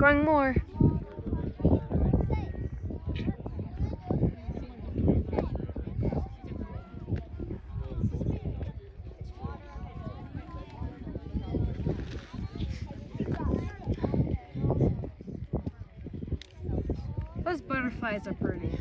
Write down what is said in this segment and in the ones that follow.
going more. Those butterflies are pretty.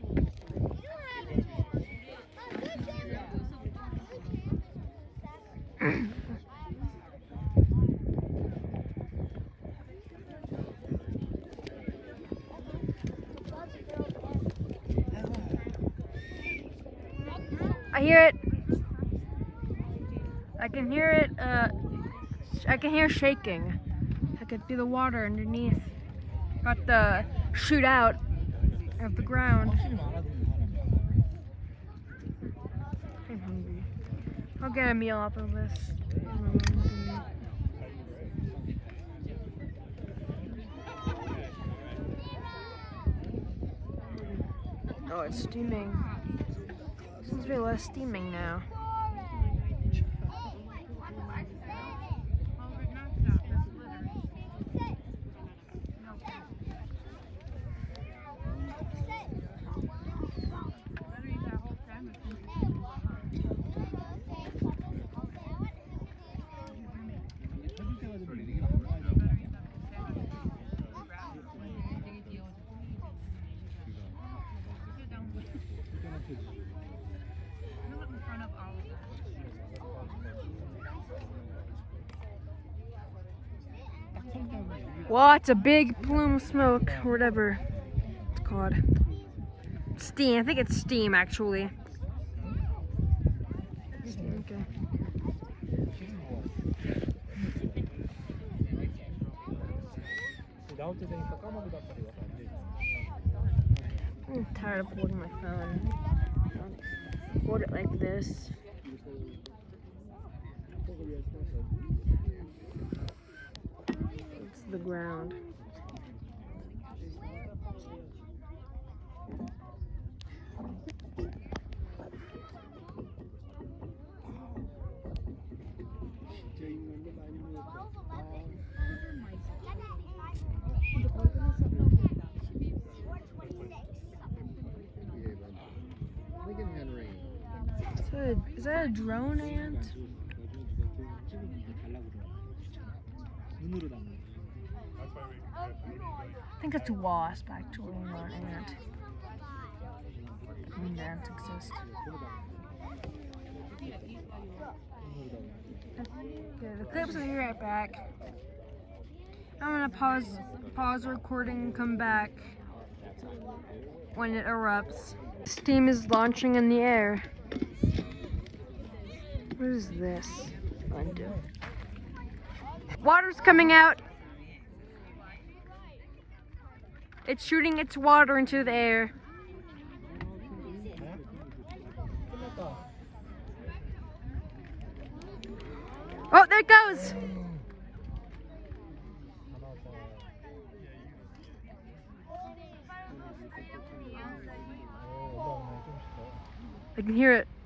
I hear it. I can hear it. I can hear shaking. I can feel the water underneath. Got the shoot out of the ground. I'm hungry. I'll get a meal off of this. Oh, it's steaming. Seems to be less steaming now. Well, it's a big plume of smoke, or whatever it's called. Steam. I think it's steam, actually. Okay. I'm tired of holding my phone. Hold it like this. It's the ground. Is that a drone ant? I think it's a wasp, actually, not an ant. I mean, ants exist. Okay, the clip's gonna be right back. I'm gonna pause the recording and come back when it erupts. Steam is launching in the air. What is this? Undo. Water's coming out. It's shooting its water into the air. Oh, there it goes. I can hear it.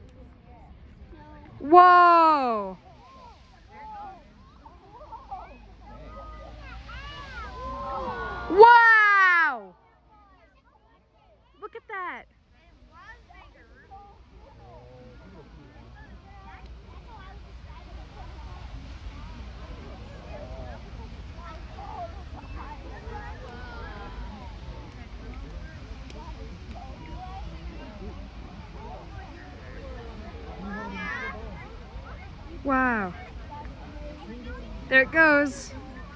Whoa! Wow! Look at that. Wow. There it goes.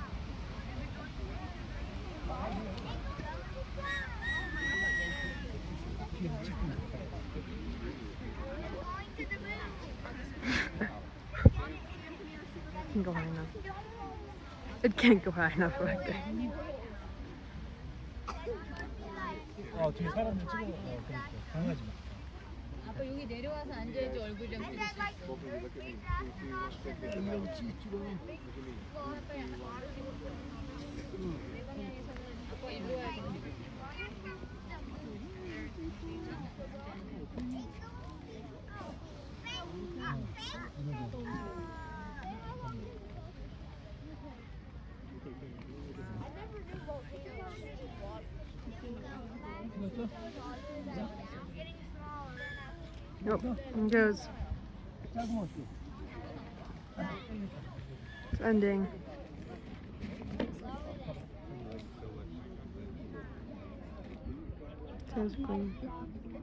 It can't go high enough. It can't go high enough right there. 뒤에 사람들 찍어. 그러니까 당하지 마. 아빠 여기 내려와서 앉아야지 얼굴 좀 찍을 수 있어. 아빠 일로 와야 돼. Nope, it goes. It's ending. Sounds clean.